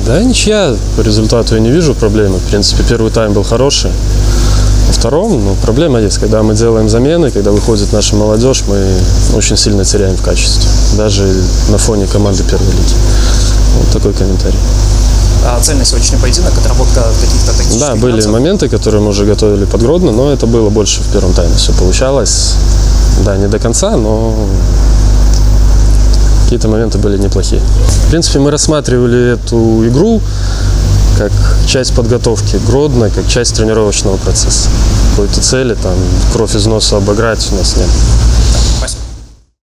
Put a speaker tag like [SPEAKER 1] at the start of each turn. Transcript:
[SPEAKER 1] Да, ничья. По результату я не вижу проблемы. В принципе, первый тайм был хороший. Во втором, проблема есть. Когда мы делаем замены, когда выходит наша молодежь, мы очень сильно теряем в качестве. Даже на фоне команды первой лиги. Вот такой комментарий.
[SPEAKER 2] А цель на сегодняшний поединок, отработка каких-то тактических
[SPEAKER 1] Да, были
[SPEAKER 2] нюансов?
[SPEAKER 1] моменты, которые мы уже готовили под Гродно, но это было больше в первом тайме. Все получалось. Да, не до конца, но какие-то моменты были неплохие. В принципе, мы рассматривали эту игру как часть подготовки Гродно, как часть тренировочного процесса. Какой-то цели, там, кровь из носа обыграть у нас нет.